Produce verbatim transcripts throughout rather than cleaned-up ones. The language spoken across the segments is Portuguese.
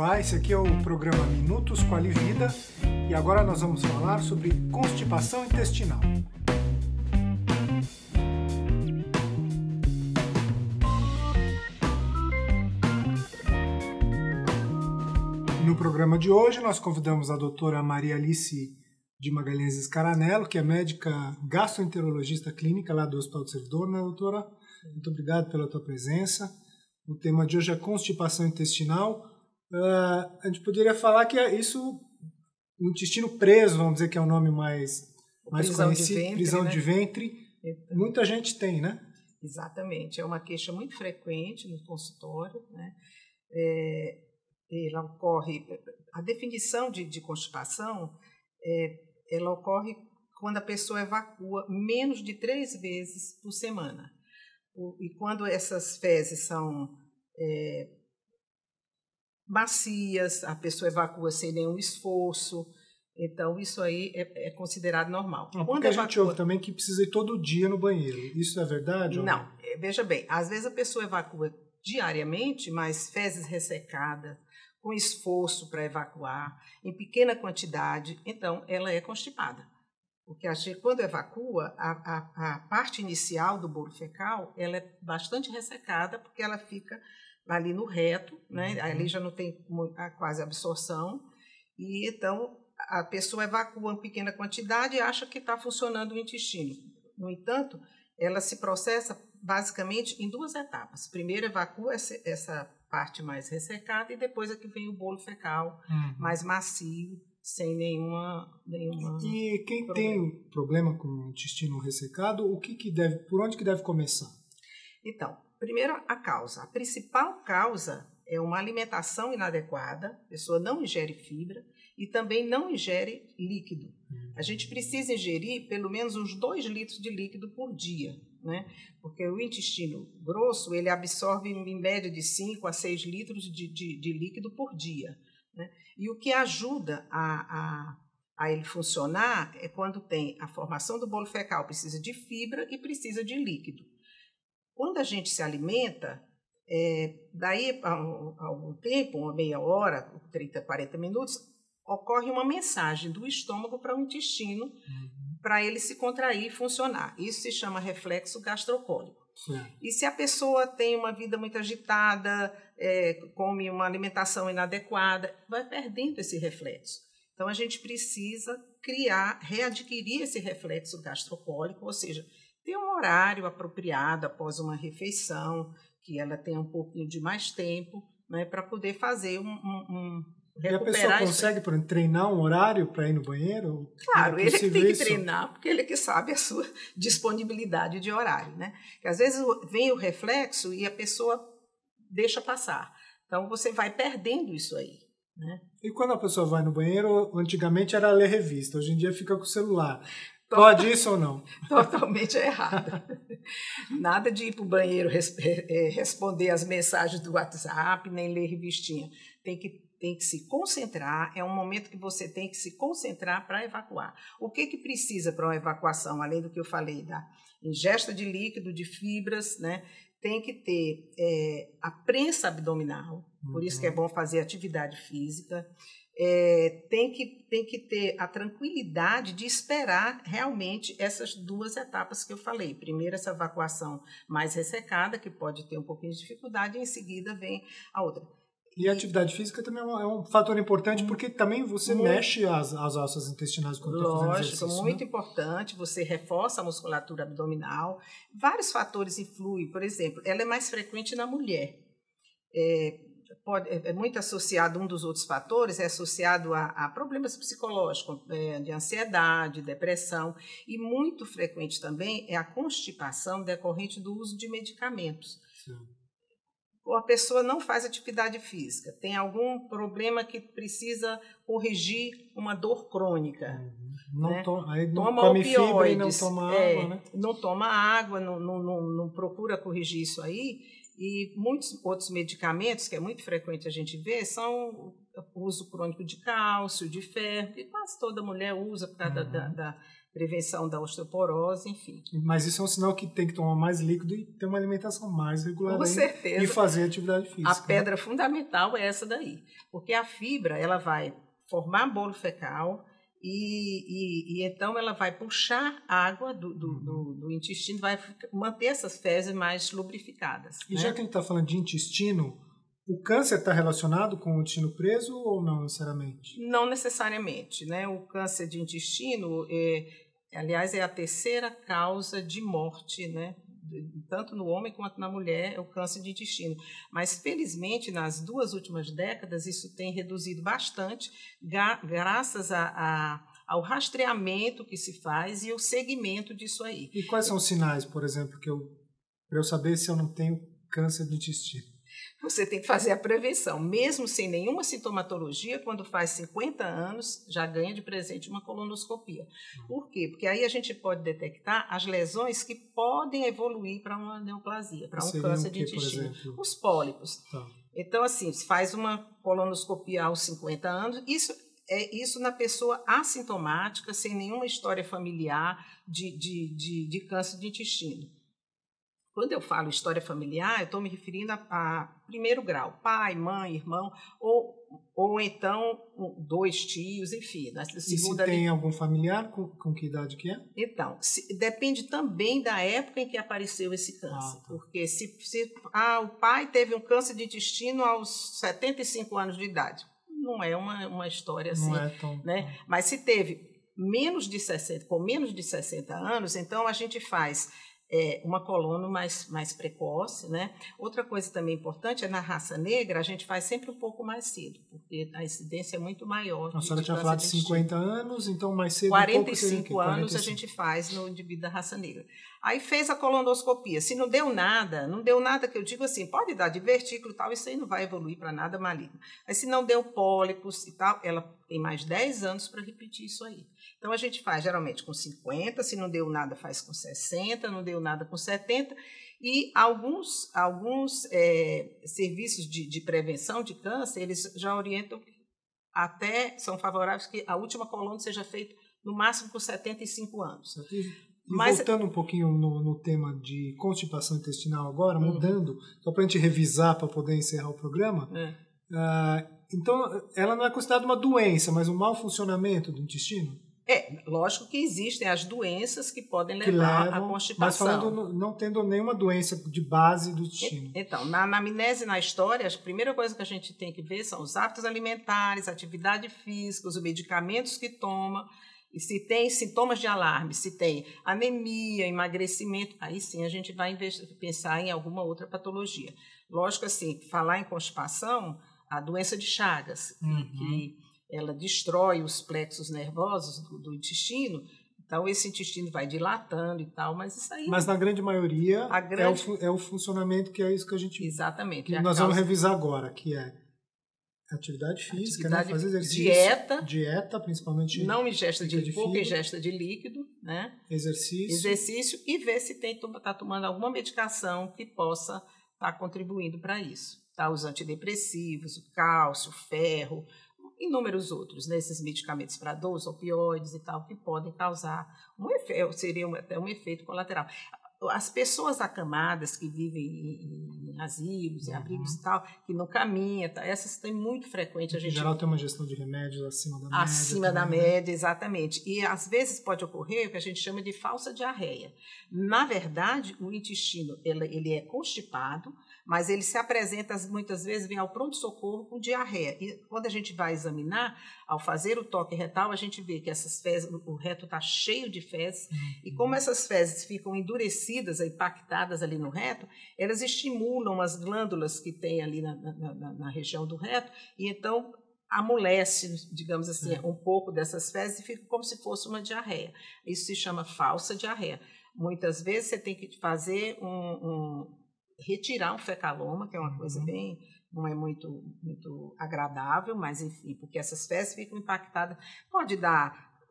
Olá, esse aqui é o programa Minutos Quali Vida e agora nós vamos falar sobre constipação intestinal. No programa de hoje nós convidamos a doutora Maria Alice de Magalhães Scaranello, que é médica gastroenterologista clínica lá do Hospital do Servidor, né, doutora? Muito obrigado pela tua presença. O tema de hoje é constipação intestinal. Uh, a gente poderia falar que é isso, o intestino preso, vamos dizer que é o nome mais, mais prisão conhecido, de ventre, prisão né? de ventre. Então, muita gente tem, né? Exatamente, é uma queixa muito frequente no consultório, né? É, ela ocorre, a definição de, de constipação, é, ela ocorre quando a pessoa evacua menos de três vezes por semana. E quando essas fezes são é, macias, a pessoa evacua sem nenhum esforço, então isso aí é, é considerado normal. Não, quando porque evacua... a gente ouve também que precisa ir todo dia no banheiro. Isso é verdade? Não, ou não? Veja bem, às vezes a pessoa evacua diariamente, mas fezes ressecadas, com esforço para evacuar, em pequena quantidade, então ela é constipada. Porque a gente, quando evacua, a, a, a parte inicial do bolo fecal ela é bastante ressecada, porque ela fica ali no reto, né? Uhum. Ali já não tem quase absorção, e então a pessoa evacua em pequena quantidade e acha que está funcionando o intestino. No entanto, ela se processa basicamente em duas etapas. Primeiro evacua essa, essa parte mais ressecada e depois é que vem o bolo fecal, uhum, mais macio, sem nenhuma, nenhuma E quem problema. tem problema com o intestino ressecado, o que que deve, por onde que deve começar? Então, primeiro a causa. A principal causa é uma alimentação inadequada, a pessoa não ingere fibra e também não ingere líquido. A gente precisa ingerir pelo menos uns dois litros de líquido por dia, né? Porque o intestino grosso ele absorve em média de cinco a seis litros de, de, de líquido por dia, né? E o que ajuda a, a, a ele funcionar é quando tem a formação do bolo fecal, precisa de fibra e precisa de líquido. Quando a gente se alimenta, é, daí a, a algum tempo, uma meia hora, trinta, quarenta minutos, ocorre uma mensagem do estômago para o intestino, uhum, para ele se contrair e funcionar. Isso se chama reflexo gastrocólico. Sim. E se a pessoa tem uma vida muito agitada, é, come uma alimentação inadequada, vai perdendo esse reflexo. Então, a gente precisa criar, readquirir esse reflexo gastrocólico, ou seja, ter um horário apropriado após uma refeição, que ela tenha um pouquinho de mais tempo, né, para poder fazer um... um, um E a pessoa consegue por exemplo, treinar um horário para ir no banheiro? Claro, é ele que tem que isso? treinar, porque ele que sabe a sua disponibilidade de horário, né? Porque às vezes vem o reflexo e a pessoa deixa passar. Então, você vai perdendo isso aí, né? E quando a pessoa vai no banheiro, antigamente era ler revista, hoje em dia fica com o celular. Pode isso ou não? Totalmente errado. Nada de ir para o banheiro res, responder as mensagens do WhatsApp, nem ler revistinha. Tem que, tem que se concentrar, é um momento que você tem que se concentrar para evacuar. O que, que precisa para uma evacuação, além do que eu falei, da ingesta de líquido, de fibras, né? Tem que ter é, a prensa abdominal, uhum, por isso que é bom fazer atividade física. É, tem, que, tem que ter a tranquilidade de esperar realmente essas duas etapas que eu falei. Primeiro, essa evacuação mais ressecada, que pode ter um pouquinho de dificuldade, e em seguida vem a outra. E a atividade física também é um, é um fator importante, porque também você muito, mexe as, as alças intestinais quando está fazendo exercício. Lógico, muito né? importante, você reforça a musculatura abdominal. Vários fatores influem, por exemplo, ela é mais frequente na mulher. É, Pode, é muito associado, um dos outros fatores é associado a, a problemas psicológicos, é, de ansiedade, depressão, e muito frequente também é a constipação decorrente do uso de medicamentos. Sim. Ou a pessoa não faz atividade física, tem algum problema que precisa corrigir uma dor crônica. Uhum. Não né? to aí não toma come opioides, fibra e não toma é, água, né? Não toma água, não, não, não, não procura corrigir isso aí. E muitos outros medicamentos, que é muito frequente a gente ver, são uso crônico de cálcio, de ferro, que quase toda mulher usa por causa uhum. da, da prevenção da osteoporose, enfim. Mas isso é um sinal que tem que tomar mais líquido e ter uma alimentação mais regular. Com certeza. E fazer atividade física. A pedra né? fundamental é essa daí. Porque a fibra, ela vai formar bolo fecal e, e, e então ela vai puxar água do, do, uhum. do, do intestino, vai manter essas fezes mais lubrificadas. E né? já que a gente está falando de intestino, o câncer está relacionado com o intestino preso ou não necessariamente? Não necessariamente. Né? O câncer de intestino, é, aliás, é a terceira causa de morte, né? Tanto no homem quanto na mulher, é o câncer de intestino. Mas, felizmente, nas duas últimas décadas, isso tem reduzido bastante, gra graças a, a, ao rastreamento que se faz e o segmento disso aí. E quais são os sinais, por exemplo, que eu, para eu saber se eu não tenho câncer de intestino? Você tem que fazer a prevenção, mesmo sem nenhuma sintomatologia, quando faz cinquenta anos, já ganha de presente uma colonoscopia. Por quê? Porque aí a gente pode detectar as lesões que podem evoluir para uma neoplasia, para um Seria câncer o quê, de intestino. por exemplo? Os pólipos. Tá. Então, assim, se faz uma colonoscopia aos cinquenta anos, isso é isso na pessoa assintomática, sem nenhuma história familiar de, de, de, de câncer de intestino. Quando eu falo história familiar, eu estou me referindo a, a primeiro grau, pai, mãe, irmão, ou, ou então dois tios, enfim. Na e se tem ali... algum familiar, com, com que idade que é? Então, se, depende também da época em que apareceu esse câncer. Ah, tá. Porque se, se ah, o pai teve um câncer de intestino aos setenta e cinco anos de idade, não é uma, uma história assim. Não é tão... né? Mas se teve menos de sessenta, com menos de sessenta anos, então a gente faz... É, uma colono mais, mais precoce, né? Outra coisa também importante é na raça negra, a gente faz sempre um pouco mais cedo, porque a incidência é muito maior. A senhora tinha falado de cinquenta anos, então mais cedo quarenta e cinco um pouco seria anos quarenta e cinco. A gente faz no indivíduo da raça negra. Aí fez a colonoscopia, se não deu nada, não deu nada que eu digo assim, pode dar divertículo e tal, isso aí não vai evoluir para nada maligno. Mas se não deu pólipos e tal, ela tem mais dez anos para repetir isso aí. Então, a gente faz geralmente com cinquenta, se não deu nada, faz com sessenta, não deu nada com setenta. E alguns, alguns é, serviços de, de prevenção de câncer, eles já orientam, até são favoráveis que a última colono seja feita no máximo com setenta e cinco anos. E, e Mas, voltando um pouquinho no, no tema de constipação intestinal agora, uhum. mudando, só para a gente revisar para poder encerrar o programa, é. uh, então ela não é considerada uma doença, mas um mau funcionamento do intestino? É, lógico que existem as doenças que podem levar à constipação. Mas falando, não tendo nenhuma doença de base do intestino. Então, na anamnese, na história, a primeira coisa que a gente tem que ver são os hábitos alimentares, atividade física, os medicamentos que toma, e se tem sintomas de alarme, se tem anemia, emagrecimento, aí sim a gente vai pensar em alguma outra patologia. Lógico, assim, falar em constipação, a doença de Chagas, uhum. que ela destrói os plexos nervosos do, do intestino, então esse intestino vai dilatando e tal, mas isso aí... Mas na grande maioria a grande... É, o, é o funcionamento que é isso que a gente... Exatamente. Que nós causa... vamos revisar agora, que é atividade física, atividade, né? Fazer exercício, dieta, dieta, principalmente... Não ingesta de, de pouca ingesta de líquido, né? Exercício. Exercício e ver se está tomando alguma medicação que possa estar tá contribuindo para isso. Tá? Os antidepressivos, o cálcio, o ferro... inúmeros outros, né, esses medicamentos para dor, os opioides e tal, que podem causar um efeito, seria até um efeito colateral. As pessoas acamadas que vivem em, em asilos, em uhum. abrigos e tal, que não caminham, tá, essas têm muito frequente. A gente... Em geral tem uma gestão de remédios acima da média. Acima também, da né? média, exatamente. E às vezes pode ocorrer o que a gente chama de falsa diarreia. Na verdade, o intestino ele, ele é constipado, mas ele se apresenta, muitas vezes, vem ao pronto-socorro com diarreia. E quando a gente vai examinar, ao fazer o toque retal, a gente vê que essas fezes, o reto está cheio de fezes, uhum. e como essas fezes ficam endurecidas, impactadas ali no reto, elas estimulam as glândulas que tem ali na, na, na, na região do reto, e então amolece, digamos assim, uhum. um pouco dessas fezes e fica como se fosse uma diarreia. Isso se chama falsa diarreia. Muitas vezes você tem que fazer um... um retirar um fecaloma, que é uma uhum. coisa bem, não é muito, muito agradável, mas enfim, porque essas fezes ficam impactadas, pode dar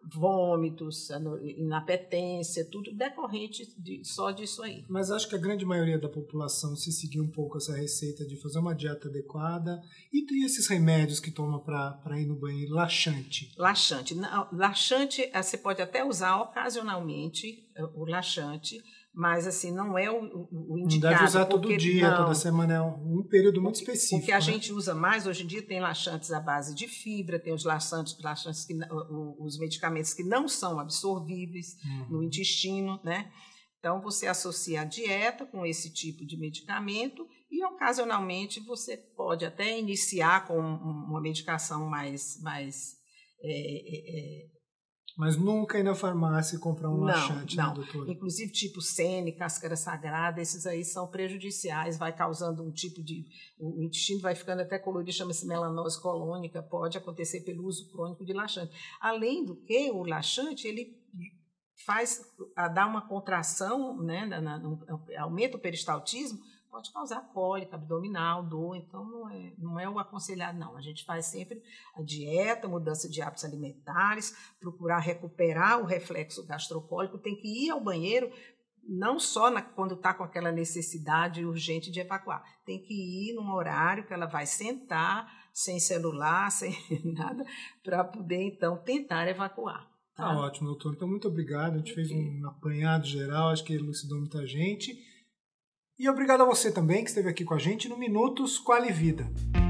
vômitos, inapetência, tudo decorrente de, só disso aí. Mas acho que a grande maioria da população, se seguir um pouco essa receita de fazer uma dieta adequada, e tem esses remédios que toma para ir no banheiro, laxante. Laxante. Laxante, você pode até usar ocasionalmente o laxante, mas assim, não é o, o indicado. Não deve usar porque, todo dia, não, toda semana, é um período muito porque, específico. O que a né? gente usa mais hoje em dia tem laxantes à base de fibra, tem os laxantes, laxantes que, os medicamentos que não são absorvíveis uhum. no intestino, né? Então, você associa a dieta com esse tipo de medicamento e, ocasionalmente, você pode até iniciar com uma medicação mais... mais é, é, Mas nunca ir na farmácia e comprar um não, laxante, não. né, doutora? Inclusive tipo Sene, cáscara sagrada, esses aí são prejudiciais, vai causando um tipo de... O intestino vai ficando até colorido, chama-se melanose colônica, pode acontecer pelo uso crônico de laxante. Além do que, o laxante, ele faz, dá uma contração, né, na, na, aumenta o peristaltismo, pode causar cólica abdominal, dor, então não é, não é o aconselhado, não. A gente faz sempre a dieta, mudança de hábitos alimentares, procurar recuperar o reflexo gastrocólico, tem que ir ao banheiro, não só na, quando está com aquela necessidade urgente de evacuar, tem que ir num horário que ela vai sentar, sem celular, sem nada, para poder, então, tentar evacuar. Tá, tá ótimo, doutor. Então, muito obrigado. A gente okay. fez um apanhado geral, acho que elucidou muita gente. E obrigado a você também que esteve aqui com a gente no Minutos Quali Vida.